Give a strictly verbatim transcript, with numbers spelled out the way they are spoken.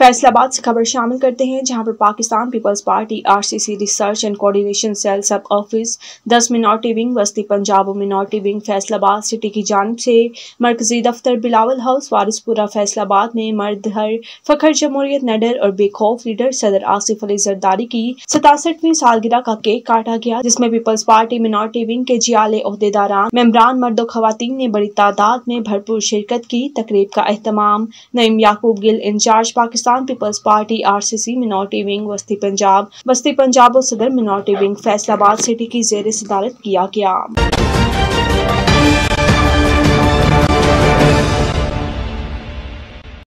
फैसलाबाद से खबर शामिल करते हैं, जहां पर Pakistan Peoples Party RCC research and coordination cell sub office दस मिनॉरिटी विंग बस्ती पंजाब और मिनॉरिटी विंग फैसलाबाद सिटी की जानिब से मरकजी दफ्तर बिलावल हाउस वारिसपुरा फैसलाबाद में मर्द हर फखर जमहूरियत नडर और बेखौफ लीडर सदर आसिफ अली जरदारी की सतासठवीं सालगिरह का केक काटा गया, जिसमें पीपल्स पार्टी मिनॉरिटी विंग के जियाले ओहदेदारान मेंबरान मर्द और खवातीन ने बड़ी तादाद में भरपूर शिरकत की। तकरीब का एहतमाम Naeem Yaqoob Gill in charge Pakistan Peoples Party RCC minority wing बस्ती पंजाब बस्ती पंजाब और सदर मिनॉरिटी विंग फैसलाबाद सिटी की जेर सदारत किया गया।